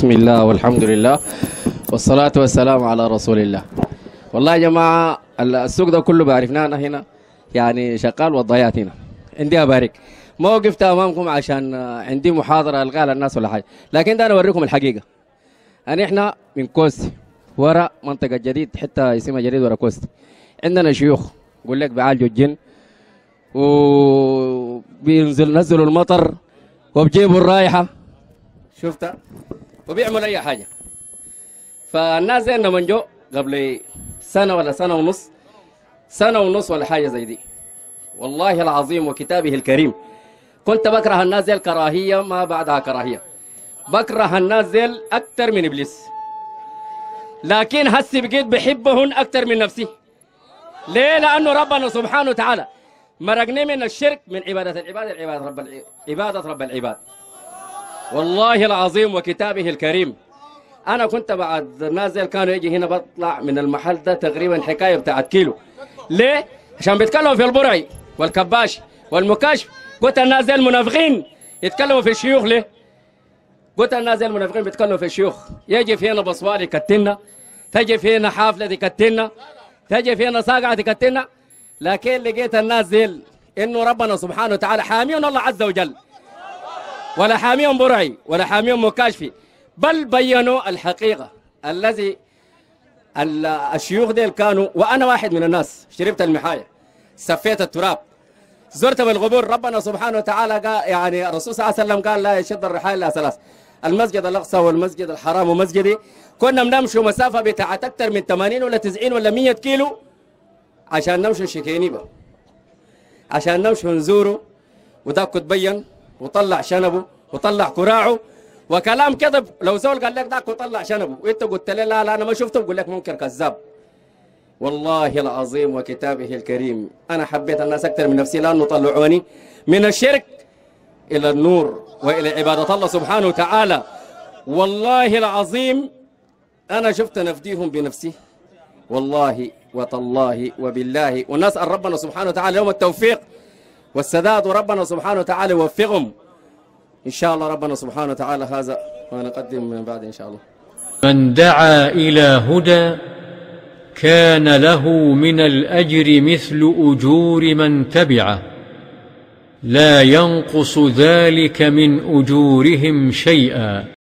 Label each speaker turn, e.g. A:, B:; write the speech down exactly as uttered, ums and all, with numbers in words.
A: بسم الله والحمد لله والصلاة والسلام على رسول الله. والله يا جماعة السوق ده كله بعرفناه أنا هنا يعني شغال والضيات هنا. عندي أبارك ما وقفت أمامكم عشان عندي محاضرة ألقاها للناس ولا حاجة، لكن ده أنا أوريكم الحقيقة. أنا إحنا من كوستي ورا منطقة جديد حتة اسمها جديد ورا كوستي. عندنا شيوخ يقول لك بيعالجوا الجن وبينزل نزلوا المطر وبجيبوا الرائحة شفتها وبيعمل أي حاجة. فالناس زي من جو قبل سنة ولا سنة ونص سنة ونص ولا حاجة زي دي، والله العظيم وكتابه الكريم كنت بكره الناس زي الكراهية ما بعدها كراهية، بكره الناس زي أكتر من إبليس، لكن هسي بقيت بحبهن أكتر من نفسي. ليه؟ لأنه ربنا سبحانه وتعالى مرقني من الشرك من عبادة العباد العباد رب العباد عبادة رب العباد. والله العظيم وكتابه الكريم أنا كنت بعد الناس زي كانوا يجي هنا بطلع من المحل ده تقريبا حكاية بتاعت كيلو. ليه؟ عشان بيتكلموا في البرعي والكباش والمكاشف. قلت الناس زي المنافقين يتكلموا في الشيوخ. ليه؟ قلت الناس زي المنافقين بيتكلموا في الشيوخ. يجي في هنا بصوالي يكتلنا، تجي في هنا حافلة تكتلنا، تجي في هنا ساقعة تكتلنا، لكن لقيت الناس زي إنه ربنا سبحانه وتعالى حاميهم الله عز وجل، ولا حاميهم برعي ولا حاميهم مكاشفي، بل بينوا الحقيقة الذي الشيوخ ديل كانوا. وأنا واحد من الناس شربت المحاية، سفيت التراب، زرت بالقبور. ربنا سبحانه وتعالى قال يعني الرسول صلى الله عليه وسلم قال لا يشد الرحال إلا ثلاث: المسجد الأقصى والمسجد الحرام ومسجدي. كنا بنمشي مسافة بتاعت أكثر من ثمانين ولا تسعين ولا مية كيلو عشان نمشي شكينيبة، عشان نمشي نزوره، وذاك تبين وطلع شنبه وطلع كراعه وكلام كذب. لو زول قال لك ذاك وطلع شنبه وانت قلت له لا لا انا ما شفته، بقول لك ممكن كذاب. والله العظيم وكتابه الكريم انا حبيت الناس اكثر من نفسي، لانه طلعوني من الشرك الى النور والى عباده الله سبحانه وتعالى. والله العظيم انا شفت نفديهم بنفسي، والله وتالله وبالله، ونسال ربنا سبحانه وتعالى يوم التوفيق والسداد، وربنا سبحانه وتعالى يوفقهم إن شاء الله. ربنا سبحانه وتعالى هذا ونقدم من بعد إن شاء الله.
B: من دعا إلى هدى كان له من الأجر مثل أجور من تبعه، لا ينقص ذلك من أجورهم شيئا.